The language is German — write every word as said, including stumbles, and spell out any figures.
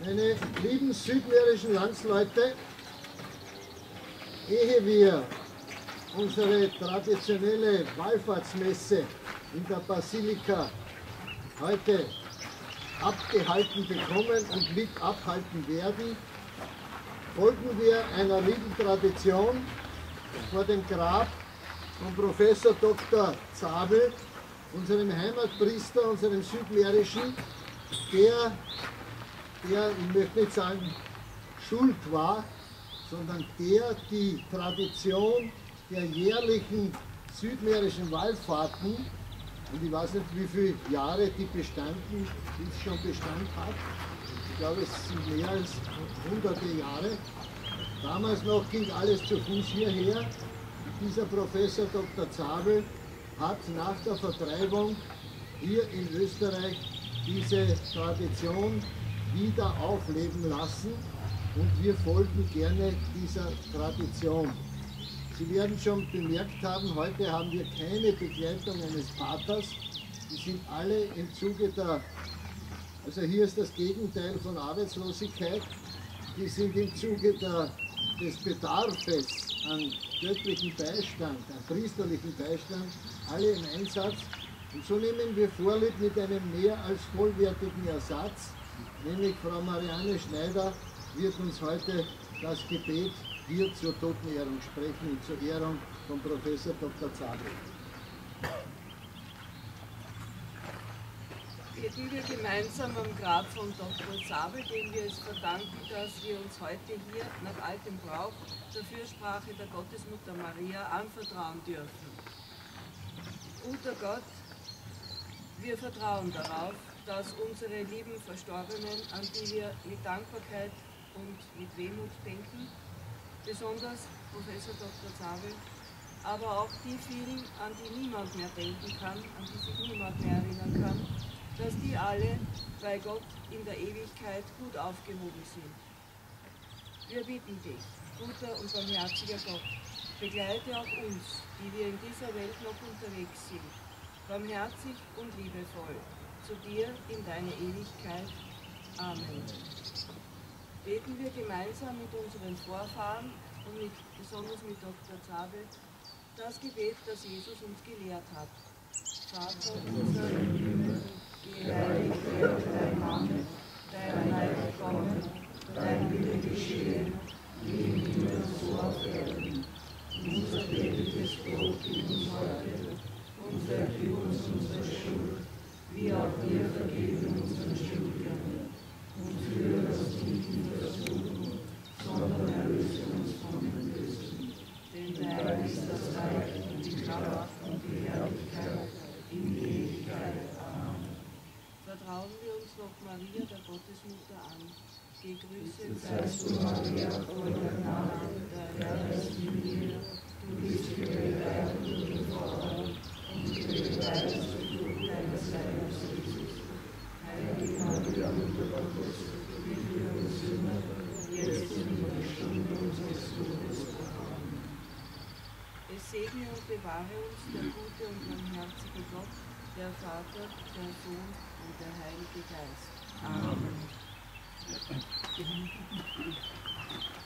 Meine lieben südmährischen Landsleute, ehe wir unsere traditionelle Wallfahrtsmesse in der Basilika heute abgehalten bekommen und mit abhalten werden, folgen wir einer lieben Tradition vor dem Grab von Professor Doktor Zabel, unserem Heimatpriester, unserem Südmährischen, der, der, ich möchte nicht sagen, schuld war, sondern der die Tradition der jährlichen südmährischen Wallfahrten, und ich weiß nicht, wie viele Jahre die bestanden, die es schon Bestand hat, ich glaube, es sind mehr als hunderte Jahre. Damals noch ging alles zu Fuß hierher. Dieser Professor Doktor Zabel hat nach der Vertreibung hier in Österreich diese Tradition wieder aufleben lassen und wir folgen gerne dieser Tradition. Sie werden schon bemerkt haben, heute haben wir keine Begleitung eines Paters. Die sind alle im Zuge der, also hier ist das Gegenteil von Arbeitslosigkeit, die sind im Zuge der, des Bedarfes an göttlichen Beistand, an priesterlichen Beistand, alle im Einsatz. Und so nehmen wir Vorlieb mit einem mehr als vollwertigen Ersatz, nämlich Frau Marianne Schneider wird uns heute das Gebet hier zur Totenehrung sprechen und zur Ehrung von Professor Doktor Zabel. Beten wir gemeinsam am Grab von Doktor Zabel, dem wir es verdanken, dass wir uns heute hier nach altem Brauch der Fürsprache der Gottesmutter Maria anvertrauen dürfen. Guter Gott, wir vertrauen darauf, dass unsere lieben Verstorbenen, an die wir mit Dankbarkeit und mit Wehmut denken, besonders Professor Doktor Zabel, aber auch die vielen, an die niemand mehr denken kann, an die sich niemand mehr erinnern kann, dass die alle bei Gott in der Ewigkeit gut aufgehoben sind. Wir bitten dich, guter und barmherziger Gott, begleite auch uns, die wir in dieser Welt noch unterwegs sind, barmherzig und liebevoll, zu dir in deine Ewigkeit. Amen. Beten wir gemeinsam mit unseren Vorfahren und mit, besonders mit Doktor Zabel das Gebet, das Jesus uns gelehrt hat. Vater unser im Himmel, geheiligt werde dein Name, dein Reich komme, dein Wille geschehe, wie im Himmel so auf Erden. Unser tägliches Brot gib uns heute und vergib uns unsere Schuld, wie auch wir vergeben unseren Schuldigern. Und führe uns nicht in Versuchung, sondern erlöse uns von dem Bösen. Denn dein ist das Reich und die Kraft und die Herrlichkeit in Ewigkeit. Amen. Vertrauen wir uns noch Maria, der Gottesmutter, an. Gegrüßet seist du, Maria, voll der Gnade, der Herr ist mit dir. Du bist gebenedeit unter den Frauen und gebenedeit ist die Frucht deines Leibes, Jesus. Heilige Maria, Mutter Gottes, bitte für uns Sünder, jetzt und in der Stunde unseres Todes. Amen. Es segne und bewahre uns der gute und barmherzige Gott, der Vater, der Sohn und der Heilige Geist. Amen.